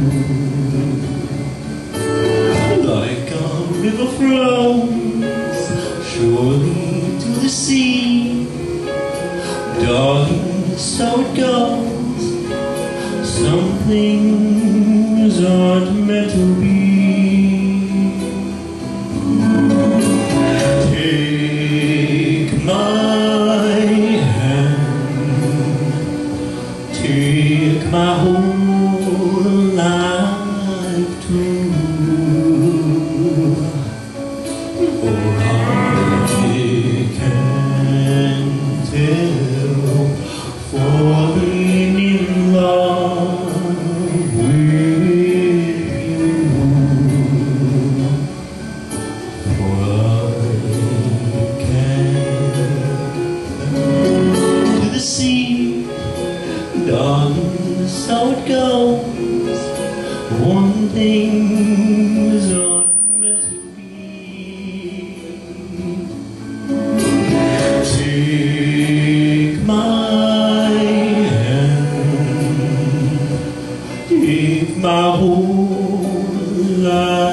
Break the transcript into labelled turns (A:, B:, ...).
A: Like a river flows surely to the sea, darling, so it goes. Some things aren't meant to be. Take my hand, take my whole life too, for I can't tell, falling in love with you, for I can't to the sea, darling, so it goes. One thing's not meant to be. Take my hand, take my whole life.